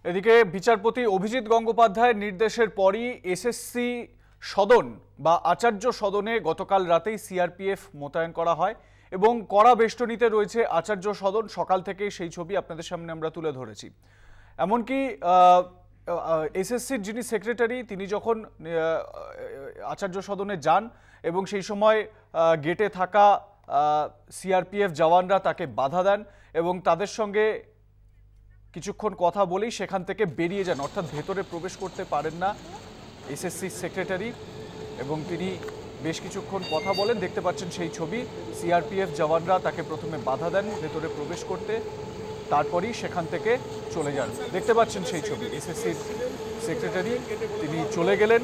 এদিকে বিচারপতি অভিজিৎ গঙ্গোপাধ্যায়ের নির্দেশের পরই এসএসসি সদন বা আচার্য সদনে গতকাল রাতেই সিআরপিএফ মোতায়েন করা হয় এবং কড়া বেষ্টনীতে রয়েছে আচার্য সদন। সকাল থেকেই সেই ছবি আপনাদের সামনে আমরা তুলে ধরেছি। এমনকি এসএসসির যিনি সেক্রেটারি তিনি যখন আচার্য সদনে যান এবং সেই সময় গেটে থাকা সিআরপিএফ জওয়ানরা তাকে বাধা দেন এবং তাদের সঙ্গে কিছুক্ষণ কথা বলেই সেখান থেকে বেরিয়ে যান, অর্থাৎ ভেতরে প্রবেশ করতে পারেন না এসএসসি সেক্রেটারি এবং তিনি বেশ কিছুক্ষণ কথা বলেন। দেখতে পাচ্ছেন সেই ছবি। সিআরপিএফ জওয়ানরা তাকে প্রথমে বাধা দেন ভেতরে প্রবেশ করতে, তারপরই সেখান থেকে চলে যান। দেখতে পাচ্ছেন সেই ছবি। এসএসসির সেক্রেটারি তিনি চলে গেলেন।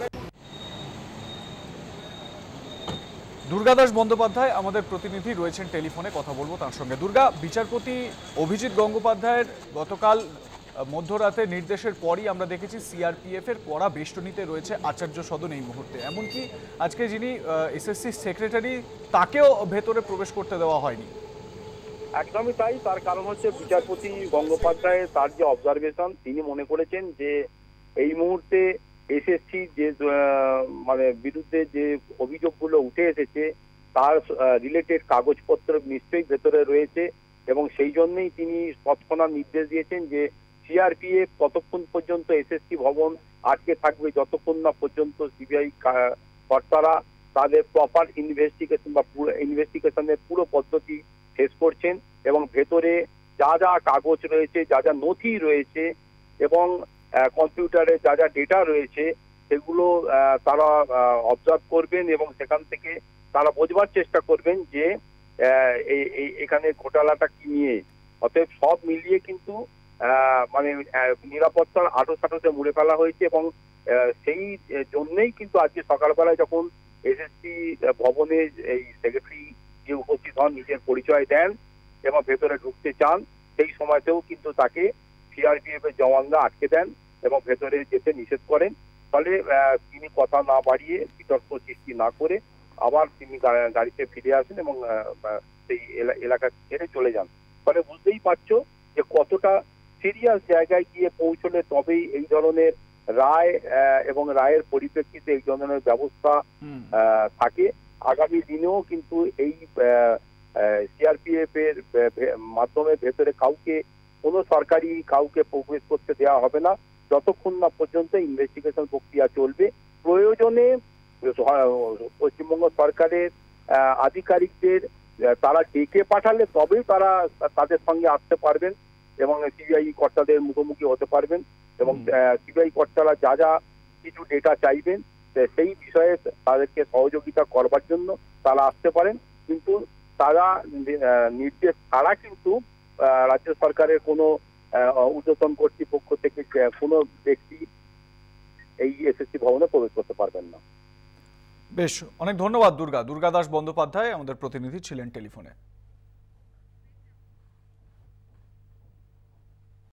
দুর্গাদাস বন্দ্যোপাধ্যায় আমাদের প্রতিনিধি রয়েছেন টেলিফোনে, কথা বলবো তার সঙ্গে। দুর্গা, বিচারপতি অভিজিৎ গঙ্গোপাধ্যায়ের গতকাল মধ্যরাতে নির্দেশের পরই আমরা দেখেছি সিআরপিএফ এর কড়া বেষ্টনীতে রয়েছে আচার্য সদন এই মুহূর্তে। এমনকি আজকে যিনি এসএসসি সেক্রেটারি তাকেও ভেতরে প্রবেশ করতে দেওয়া হয়নি। একদমই তাই। তার কারণ হচ্ছে বিচারপতি গঙ্গোপাধ্যায় তার যে অবজারভেশন, তিনি মনে করেছেন যে এই মুহূর্তে এসএসসি যে বিরুদ্ধে যে অভিযোগগুলো উঠে এসেছে তার রিলেটেড কাগজপত্র নিশ্চয়ই ভেতরে রয়েছে এবং সেই জন্যই তিনি তৎক্ষণাৎ নির্দেশ দিয়েছেন যে সিআরপিএফ ততক্ষণ পর্যন্ত এসএসসি ভবন আটকে থাকবে যতক্ষণ না পর্যন্ত সিবিআই কর্তারা তাদের প্রপার ইনভেস্টিগেশন বা ইনভেস্টিগেশনের পুরো পদ্ধতি শেষ করছেন এবং ভেতরে যা যা কাগজ রয়েছে, যা যা নথি রয়েছে এবং কম্পিউটারে যা যা ডেটা রয়েছে সেগুলো তারা অবজার্ভ করবেন এবং সেখান থেকে তারা বোঝবার চেষ্টা করবেন যে এখানে ঘোটালাটা কি নিয়ে। অতএব সব মিলিয়ে কিন্তু নিরাপত্তার আঁটো মুড়ে ফেলা হয়েছে এবং সেই জন্যই কিন্তু আজকে সকালবেলায় যখন এসএসসি ভবনে এই সেক্রেটারি যে উপস্থিত হন, নিজের পরিচয় দেন এবং ভেতরে ঢুকতে চান, সেই সময়তেও কিন্তু তাকে সিআরপিএফ এর জওয়ানরা আটকে দেন এবং ভেতরে যেতে নিষেধ করেন। ফলে তিনি কথা না বাড়িয়ে, বিতর্ক সৃষ্টি না করে আবার তিনি গাড়িতে ফিরে আসেন এবং সেই এলাকা ছেড়ে চলে যান। ফলে বুঝতেই পারছো যে কতটা সিরিয়াস জায়গায় গিয়ে পৌঁছলে তবেই এই ধরনের রায় এবং রায়ের পরিপ্রেক্ষিতে এই ধরনের ব্যবস্থা থাকে। আগামী দিনেও কিন্তু এই সিআরপিএফ এর মাধ্যমে ভেতরে কোনো সরকারি কাউকে প্রবেশ করতে দেওয়া হবে না যতক্ষণ না পর্যন্ত ইনভেস্টিগেশন প্রক্রিয়া চলবে। প্রয়োজনে পশ্চিমবঙ্গ সরকারের আধিকারিকদের তারা ডেকে পাঠালে তবেই তারা তাদের সঙ্গে আসতে পারবেন এবং সিবিআই কর্তাদের মুখোমুখি হতে পারবেন এবং সিবিআই কর্তারা যা যা কিছু ডেটা চাইবেন সেই বিষয়ে তাদেরকে সহযোগিতা করবার জন্য তারা আসতে পারেন। কিন্তু তারা নির্দেশ ছাড়া কিন্তু রাজ্য সরকারের কোনো ঊর্ধ্বতন কর্তৃপক্ষ থেকে কোনো ব্যক্তি এই এসএসসি ভবনে প্রবেশ করতে পারবেন না। বেশ, অনেক ধন্যবাদ দুর্গাদাস বন্দ্যোপাধ্যায় আমাদের প্রতিনিধি ছিলেন টেলিফোনে।